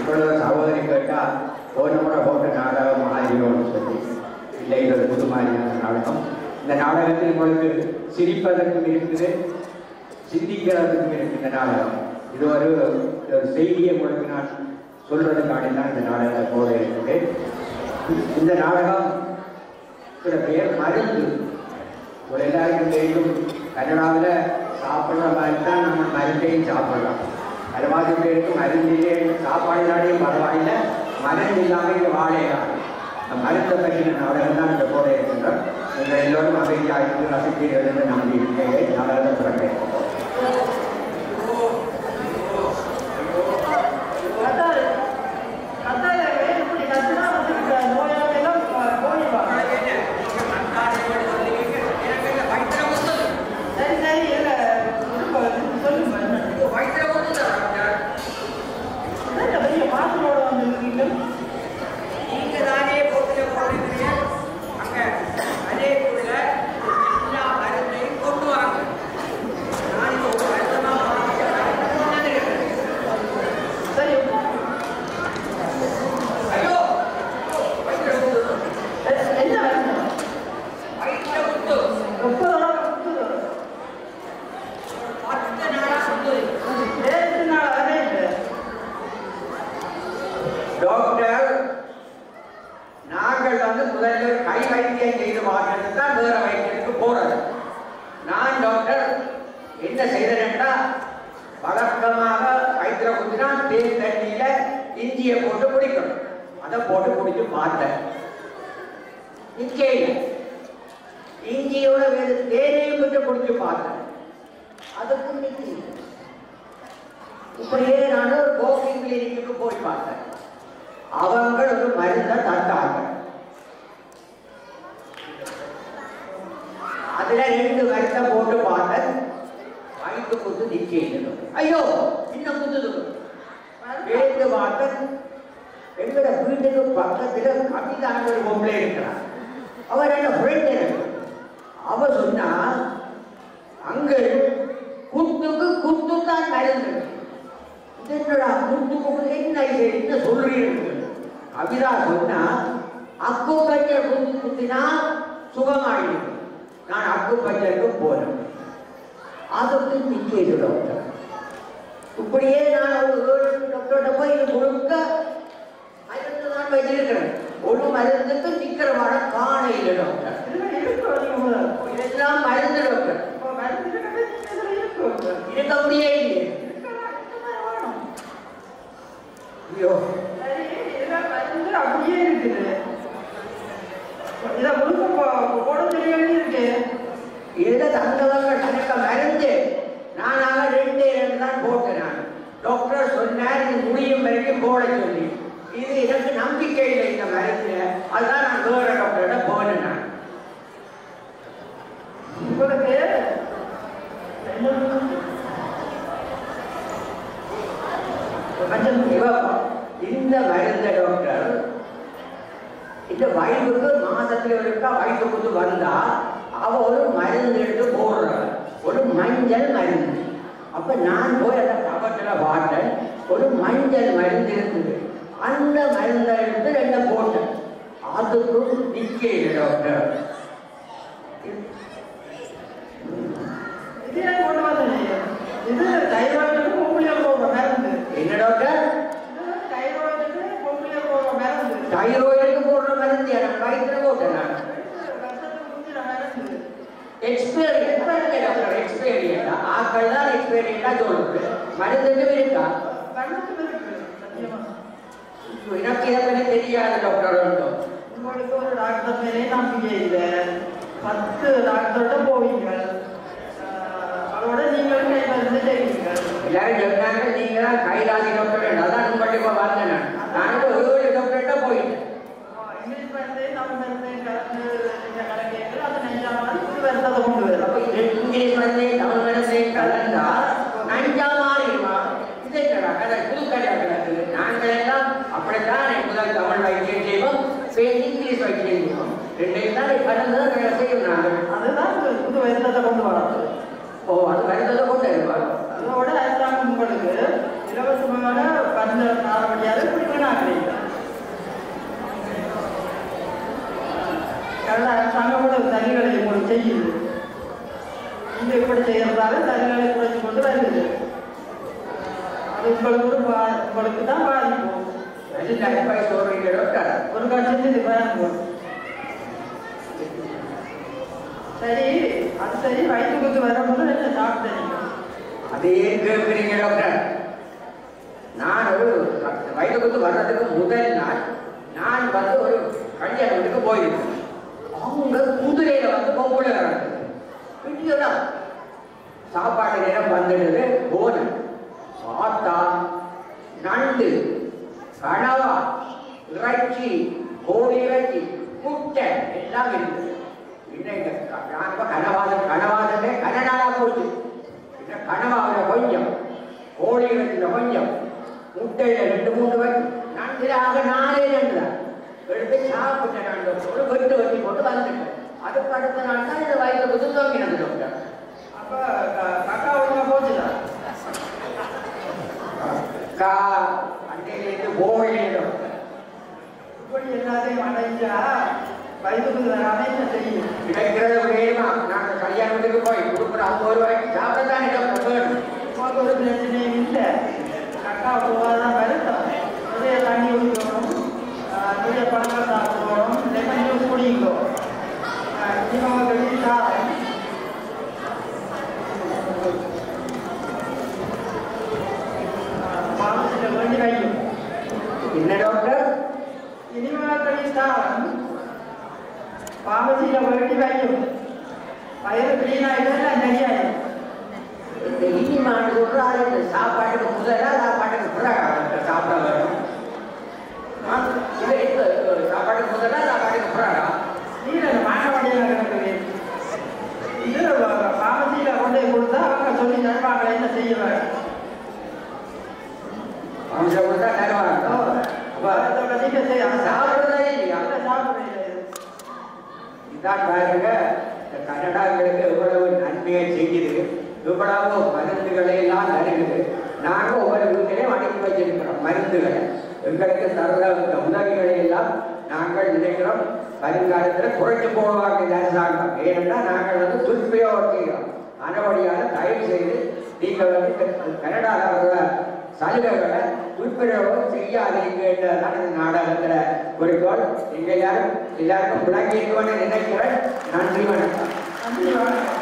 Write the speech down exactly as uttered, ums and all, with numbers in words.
இப்பொழுது சகோதரி கேட்டால் போன முறை போட்ட நாடகம் ஆகியோன்னு சொல்லி இல்லை, இது ஒரு புது மாதிரியான நாடகம். இந்த நாடகத்தில் உங்களுக்கு சிரிப்பதற்கும் இருக்குது, சிந்திக்கிறதுக்கும் இருக்கு. இந்த நாடகம் இது ஒரு ஒரு செய்தியை உங்களுக்கு நான் சொல்றதுக்காக தான் இந்த நாடகம் போல இருக்குது. இந்த நாடகம் பேர் மருந்து. ஒரு எல்லாருக்கும் தெரியும், கன்னடாவில் சாப்பிட்ற மாதிரி தான் நம்ம மருந்தையும் சாப்பிடலாம். அது மாதிரி பேருக்கு மருந்திலே சாப்பாடுனாலையும் பரவாயில்லை, மருந்து இல்லாமல் இங்கே வாழையலாம். இந்த மருந்தை பற்றின நாடகம் தான் இந்த போல இருக்கின்றோம். நீங்கள் எல்லோரும் அமைதியாக ரசிப்பீர்கள் என்று நம்பி இருக்கிறேன். நாடகத்தை பிறப்பேன். அதோட உங்களுக்கு இலவசமான பரிந்துரை அப்படி செய்யறதால தண்ணி குறைச்சி கொண்டு வருது. அது உங்களுக்கு ஒரு பா உங்களுக்கு தான் பாதிக்கும். ஒரு கட்சி பாருங்க. சரி, அது சரி. வயிற்றுக்கு வரும்போது என்ன சாப்பிட்டீங்க? அதே கேட்குறீங்க டாக்டர். நான் ஒரு வயிற்றுக்கு வர்றதுக்கு முதல் நாள் நான் வந்து ஒரு கல்யாண வீட்டுக்கு போயிருக்கேன். அவங்க குதிரையில வந்து பொங்கல் வராங்க. சாப்பாடு நேரம் வந்துடுது. போனேன் பார்த்தா நண்டு, கனவா, இறைச்சி, கோழி இறைச்சி, முட்டை எல்லாம் இருக்குது. கனவாதம் கனவாதமே கனநாளா போச்சு. கனவாவில கொஞ்சம், கோழி இறைச்சியில கொஞ்சம், முட்டையில ரெண்டு மூணு வச்சு, நன்றாக நாளே நண்டு எடுத்து சாப்பிட்டேன். நான் ஒரு வெட்டு வெட்டி போட்டு வந்துட்டேன். அதுக்கு அடுத்த நாள் தான் இந்த வயிற்று புது தோங்கினது டாக்டர். அப்ப கக்கா ஒழுங்கா போச்சுதா? கா அண்டையிலேருந்து போயிடும். இப்படி எல்லாத்தையும் அடைஞ்சா வயிற்றுக்கு வராம என்ன செய்யும்? கிடைக்கிறது வேணுமா? நாங்கள் கல்யாணத்துக்கு போய் கொடுக்குற ஐம்பது ரூபாய்க்கு சாப்பிடத்தானே டாக்டர் வேணும். உனக்கு ஒரு பிரச்சனையும் இல்லை. கக்கா போகாதான் வருத்தம். நிறைய தண்ணி ஊற்றணும், நிறைய பழங்கள் சாப்பிடணும், லெமன் ஜூஸ் குடிக்கணும். இனிமேல் சாதம் மாதத்தில் வேண்டி வைக்கும். என்ன டாக்டர்? இனிமேல் சாதம் பாமசியில் வேண்டி வைக்கும். வயிறு கிளீனாகிடும், சரியாயிடும். இந்த இனிமான் சொல்றாரு சாப்பாட்டுக்கு முதல்ல சாப்பாட்டுக்கு புறாக சாப்பிட வேணும். சாப்பாட்டுக்கு முதல்ல சாப்பாட்டுக்கு புறாடா நீர் மாற்ற வண்டியில் கிடக்குது. இது பாமசியில் கொண்டு கொடுத்தா அவங்க சொல்லி தருவாங்க என்ன செய்வாங்க. அம்சம் கொடுத்தா தருவாங்க. சாப்பிடுறதே இல்லையா? சாப்பிடுறது இதான் பாருங்க, இந்த கன்னடாக்களுக்கு எவ்வளவு நன்மையை செய்யுது, எவ்வளவு மருந்துகளை எல்லாம் தருகிறது. நாங்கள் ஒவ்வொரு வீட்டிலையும் அனுப்பி வச்சிருக்கிறோம் மருந்துகளை. எங்களுக்கு தர இந்த உதவிகளை எல்லாம் நாங்கள் நினைக்கிறோம் வருங்காலத்தில் குறைத்து போடுவாங்க இந்த அரசாங்கம். ஏனென்னா நாங்கள் வந்து துஷ்பிரயோகம் செய்கிறோம். அதன்படியான தயவு செய்து நீங்கள் வந்து கனடாவில் சலுகைகளை துஷ்பிரயோகம் செய்யாதீங்க என்றதான் இந்த நாடகத்தில் குறிக்கோள். நீங்கள் எல்லாரும் எல்லாருக்கும் விளங்கி இருக்கும்னு நினைக்கிறேன். நன்றி, வணக்கம். நன்றி, வணக்கம்.